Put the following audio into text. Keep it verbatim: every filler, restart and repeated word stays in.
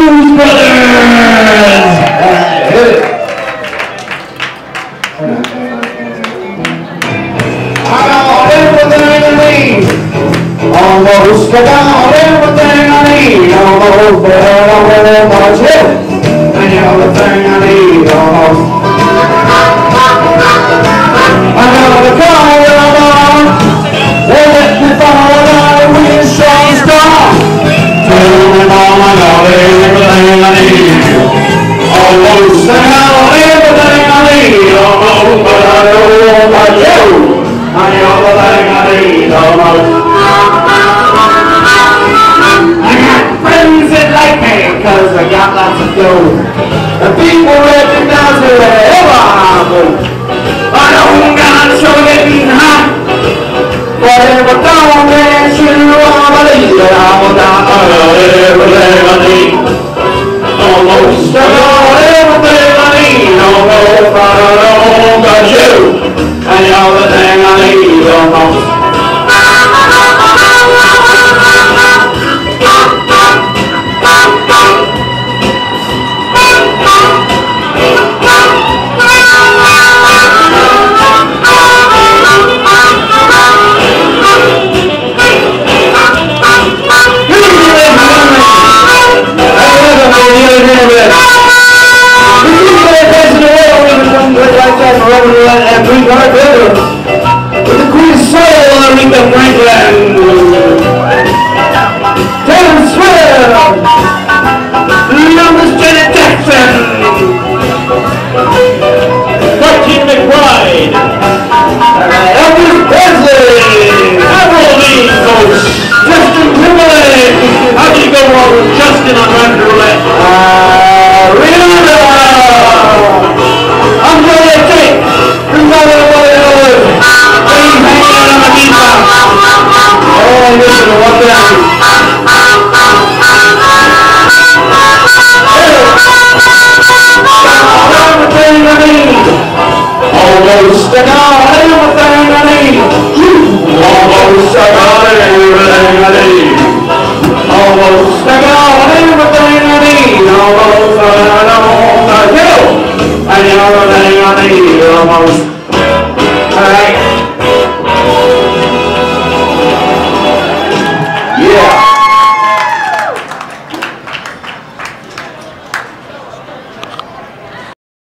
Blues Brothers! Hit it. I got everything I need. Almost I got everything I need. Almost, but I don't know much help. And everything I need, almost. I got the car where I'm on. They let me fall out of wind strong star. Tell me mom I got everything I need. Almost I got everything I need. Almost, but I don't know much help. And everything I need, almost. I got friends that like me, cause I got lots of dough. And people recognize me wherever I go. I don't got to show getting hot. But if I don't get you, I believe that I will die. I got everything I need. Almost I got everything I need. Almost I don't got you. And you're the thing I need, almost. With the Queen Soul, Aretha Franklin, Taylor Swift, youngest Janet Jackson, Martin McBride, Elvis Presley, Avril Lavigne, Coach, Justin Timberlake. How do you go wrong with Justin on Round Roulette? Uh, Rihanna, I'm going to take. Oh, listen to what that is. Everything I need. Almost I got everything I need. Almost I got everything I need. Almost I got everything I need. Almost I don't got you. And everything I need. Almost. All right.